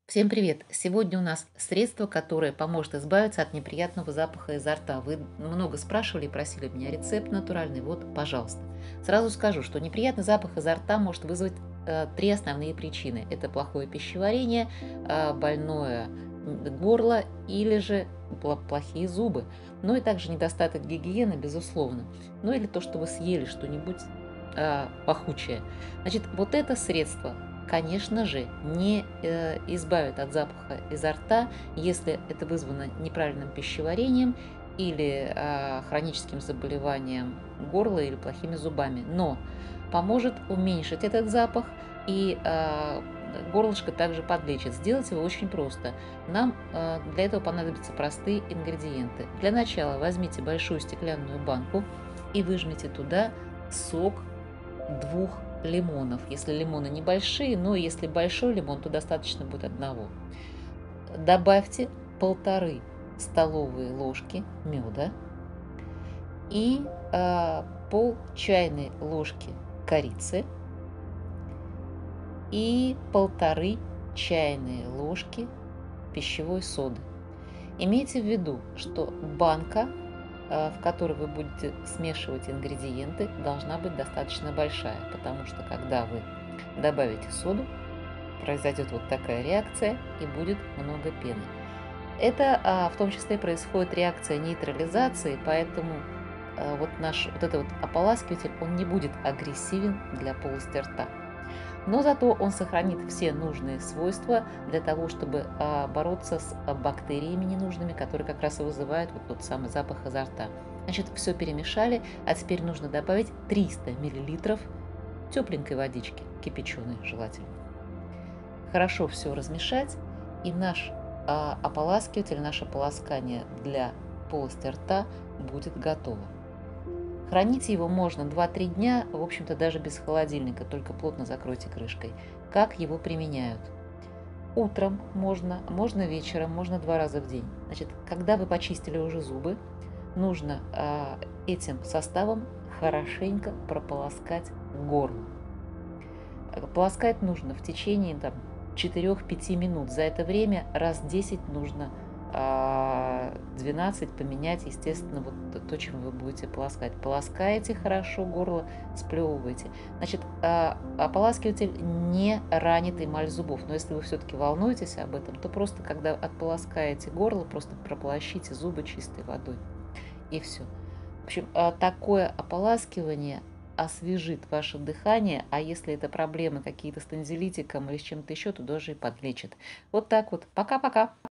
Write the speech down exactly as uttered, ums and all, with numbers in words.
Всем привет! Сегодня у нас средство, которое поможет избавиться от неприятного запаха изо рта. Вы много спрашивали и просили меня рецепт натуральный. Вот, пожалуйста. Сразу скажу, что неприятный запах изо рта может вызвать э, три основные причины. Это плохое пищеварение, э, больное м, горло или же пла- плохие зубы. Ну и также недостаток гигиены, безусловно. Ну или то, что вы съели что-нибудь э, пахучее. Значит, вот это средство, конечно же, не э, избавит от запаха изо рта, если это вызвано неправильным пищеварением или а, хроническим заболеванием горла или плохими зубами, но поможет уменьшить этот запах и а, горлышко также подлечит. Сделать его очень просто. Нам а, для этого понадобятся простые ингредиенты. Для начала возьмите большую стеклянную банку и выжмите туда сок двух лимонов. Если лимоны небольшие, но если большой лимон, то достаточно будет одного. Добавьте полторы столовые ложки меда и а, пол чайной ложки корицы и полторы чайные ложки пищевой соды. Имейте в виду, что банка, а, в которой вы будете смешивать ингредиенты, должна быть достаточно большая, потому что когда вы добавите соду, произойдет вот такая реакция и будет много пены. Это а, в том числе происходит реакция нейтрализации, поэтому а, вот наш вот этот вот ополаскиватель, он не будет агрессивен для полости рта. Но зато он сохранит все нужные свойства для того, чтобы а, бороться с а, бактериями ненужными, которые как раз и вызывают вот тот самый запах изо рта. Значит, все перемешали, а теперь нужно добавить триста миллилитров тепленькой водички, кипяченой желательно. Хорошо все размешать, и наш а, ополаскиватель, наше полоскание для полости рта будет готово. Хранить его можно два-три дня, в общем-то даже без холодильника, только плотно закройте крышкой. Как его применяют? Утром можно, можно вечером, можно два раза в день. Значит, когда вы почистили уже зубы, нужно а, этим составом хорошенько прополоскать горло. Полоскать нужно в течение там, четырёх-пяти минут. За это время раз десять нужно а, двенадцать поменять, естественно, вот то, чем вы будете полоскать. Полоскаете хорошо горло, сплевываете. Значит, а, ополаскиватель не ранит эмаль зубов, но если вы все-таки волнуетесь об этом, то просто, когда отполоскаете горло, просто прополощите зубы чистой водой. И все. В общем, а, такое ополаскивание освежит ваше дыхание, а если это проблемы какие-то с танзелитиком или с чем-то еще, то даже и подлечит. Вот так вот. Пока-пока.